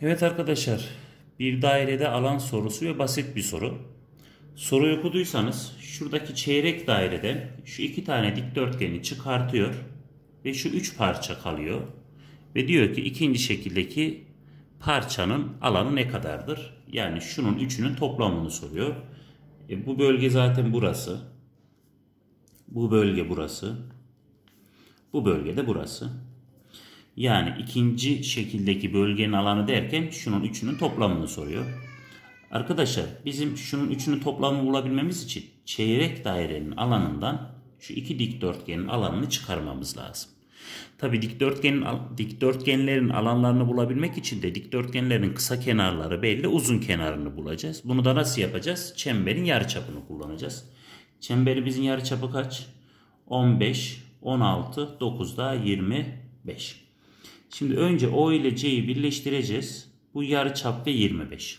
Evet arkadaşlar, bir dairede alan sorusu ve basit bir soru. Soruyu okuduysanız şuradaki çeyrek daireden şu iki tane dikdörtgeni çıkartıyor ve şu üç parça kalıyor. Ve diyor ki ikinci şekildeki parçanın alanı ne kadardır? Yani şunun üçünün toplamını soruyor. Bu bölge zaten burası. Bu bölge burası. Bu bölge de burası. Yani ikinci şekildeki bölgenin alanı derken şunun üçünün toplamını soruyor. Arkadaşlar bizim şunun üçünün toplamını bulabilmemiz için çeyrek dairenin alanından şu iki dikdörtgenin alanını çıkarmamız lazım. Tabi dikdörtgenlerin alanlarını bulabilmek için de dikdörtgenlerin kısa kenarları belli, uzun kenarını bulacağız. Bunu da nasıl yapacağız? Çemberin yarıçapını kullanacağız. Çemberimizin yarıçapı kaç? 15, 16, 9 daha 25. Şimdi önce O ile C'yi birleştireceğiz. Bu yarıçap ve 25.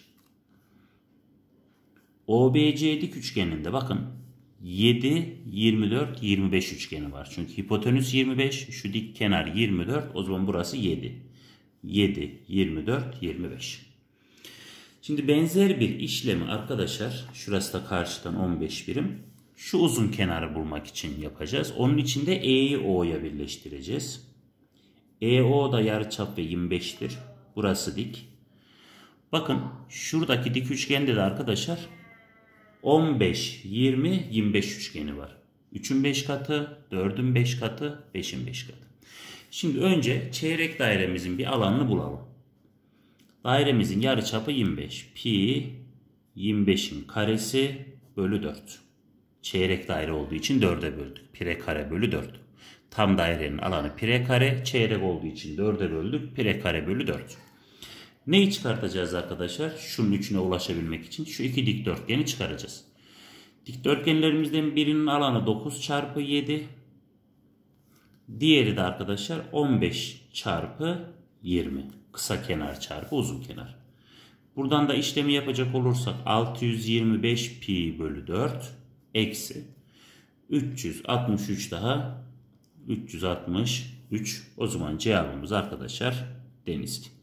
OBC dik üçgeninde bakın 7, 24, 25 üçgeni var. Çünkü hipotenüs 25, şu dik kenar 24, o zaman burası 7. 7, 24, 25. Şimdi benzer bir işlemi arkadaşlar, şurası da karşıdan 15 birim. Şu uzun kenarı bulmak için yapacağız. Onun için de E'yi O'ya birleştireceğiz. EO da yarıçap ve 25'tir. Burası dik. Bakın şuradaki dik üçgende de arkadaşlar 15, 20, 25 üçgeni var. 3'ün 5 katı, 4'ün 5 katı, 5'in 5 katı. Şimdi önce çeyrek dairemizin bir alanını bulalım. Dairemizin yarıçapı 25. Pi 25'in karesi bölü 4. Çeyrek daire olduğu için 4'e böldük. Pi kare bölü 4. Tam dairenin alanı pi kare, çeyrek olduğu için 4'e böldük. Pi kare bölü 4. Neyi çıkartacağız arkadaşlar? Şunun üçüne ulaşabilmek için şu iki dikdörtgeni çıkaracağız. Dikdörtgenlerimizden birinin alanı 9 çarpı 7. Diğeri de arkadaşlar 15 çarpı 20. Kısa kenar çarpı uzun kenar. Buradan da işlemi yapacak olursak 625 pi bölü 4 eksi 363 daha 363. O zaman cevabımız arkadaşlar Denizli.